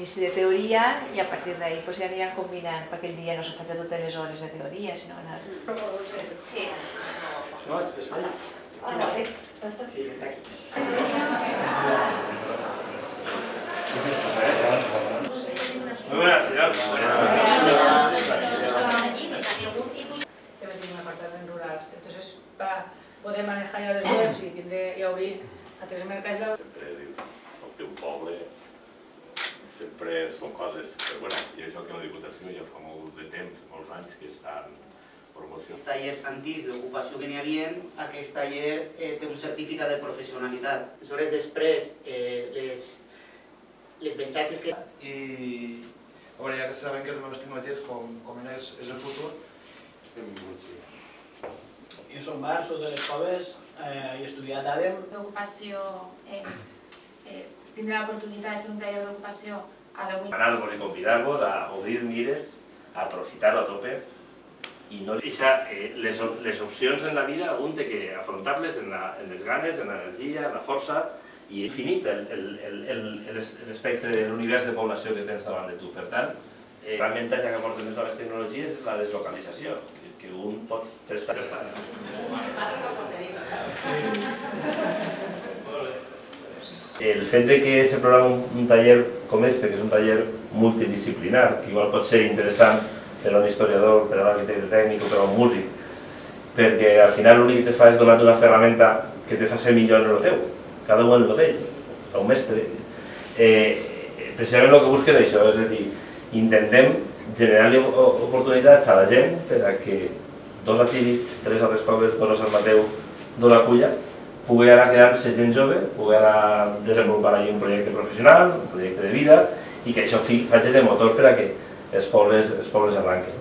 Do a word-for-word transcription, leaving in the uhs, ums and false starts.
inici de teoria i a partir d'ahir ja aniran combinant, perquè el dia no se faig totes les hores de teoria, sinó anar... Sí. No, és d'Espanya. Sí, vente aquí. Muy buenas, señor. També tenim un apartament rural, entonces para poder manejar ja les webs i tindré i obrir altres mercats. Sempre dius, el teu poble, sempre són coses, però bueno, i això que la Diputació ja fa molt de temps, molts anys que estan promocionant. Els tallers antics d'ocupació que n'hi havia, aquest taller té un certificat de professionalitat. Aleshores, després, les avantatges que... I a veure, ja que sabem que les noves tecnologies, com és el futur, Benvingut, sí. Jo soc Marc, soc de les Coves i he estudiat A D E M. L'ocupació, tindrà l'oportunitat de fer un taller d'ocupació a la U I. Anar-vos i convidar-vos a obrir mires, a aprofitar-ho a tope i no deixar les opcions en la vida, un té que afrontar-les en les ganes, en l'energia, en la força i infinit l'espectre de l'univers de població que tens davant de tu. Per tant, l'avantatge que aporten les noves tecnologies és la deslocalització, que un pot prestar. El fet que se programa un taller com este, que és un taller multidisciplinar, que igual pot ser interessant per a un historiador, per a un arquitecte tècnic o per a un músic, perquè al final l'únic que te fa és donar-te una ferramenta que te fa ser millor en el teu, cada un en el d'ell, un mestre. Precisament el que busques és això, és a dir, intentem generar-li oportunitats a la gent per a que dos a Tírig, tres a les Coves, dos a Sant Mateu, dos a Culla, pugui anar quedant-se gent jove, pugui anar desenvolupant allà un projecte professional, un projecte de vida, i que això faci de motor per a que els pobles arranquen.